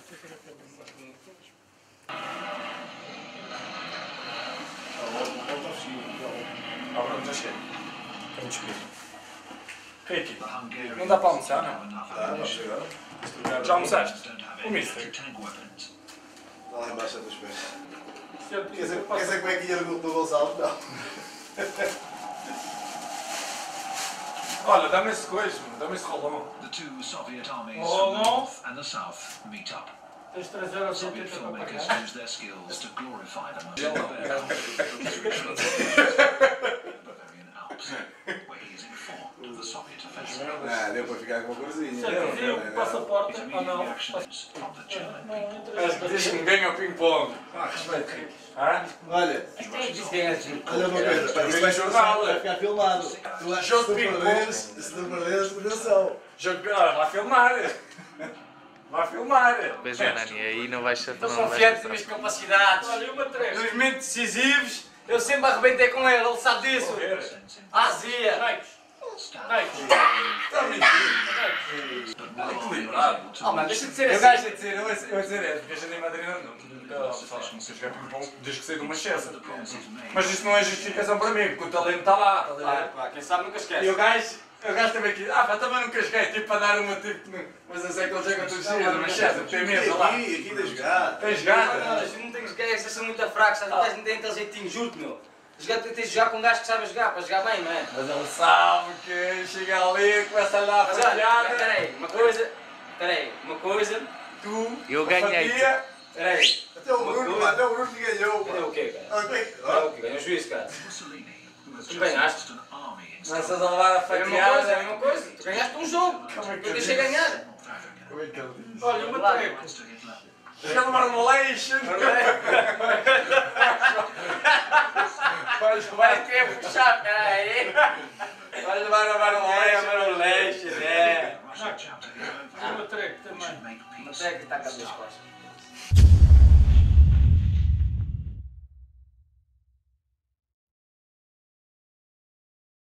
Agora já chega. Estamos escritos. Ricky, não dá para almoçar, não? Dá, já almoçaste? O mister? Dá lá embaixo dos pés. Quer dizer como é que ia no Gonçalo? Não. Olha, dá-me esse coisa, dá-me esse rolão. Rolão? Tens de trazer a sua pita para pagar. Ah, deu para ficar com uma corzinha. Viu o passaporte ou não? Diz-me, ganha o ping-pong. Respeito, Ricky. Olha, olha uma coisa, Isto é jornal. vai ficar filmado. Jogo de ping-pong. Se não perderes, coração. Vai filmar. Vai filmar. Pois é, Nani, aí não vais ser Estou confiante nas minhas capacidades. Olha, uma três. Nos momentos decisivos, eu sempre arrebentei com ele sabe disso. Azia. Está equilibrado. Oh, mano, deixa de ser Eu assim. gajo a dizer, eu a dizer é, porque a gente em Madrid não sei jogar ping-pong desde que saí de uma Chessa. Mas isso não é justificação para mim, porque o talento está lá. Pá, quem sabe nunca esquece. E o gajo também aqui, também nunca joguei, tipo para dar uma tipo, mas eu sei que ele joga todos os dias, uma Chessa, tem mesa lá. Aqui da jogada. Tem jogada? Não, eu não tenho gajos, vocês são muito fracos, sabe? Não tens aquele jeitinho, juro-te, meu. Tens de jogar com um gajo que sabe jogar, para jogar bem, não é? Mas ele sabe que chega ali, começa a dar a Mas falhada. olha, peraí, uma coisa, Tu, eu ganhei. peraí. Até o Bruno ganhou. Ganhou o quê, cara? Ok. Ganhou o juízo, cara. Tu ganhaste. começas a levar a É a fatiada. mesma coisa. Tu ganhaste um jogo. Eu deixei ganhar. Como é que ele diz? Olha, uma treco. Chega a marmelation. Vai ter que puxar, peraí. Vai levar a marmelation. É. Uma treco também. Uma treco está com as duas costas.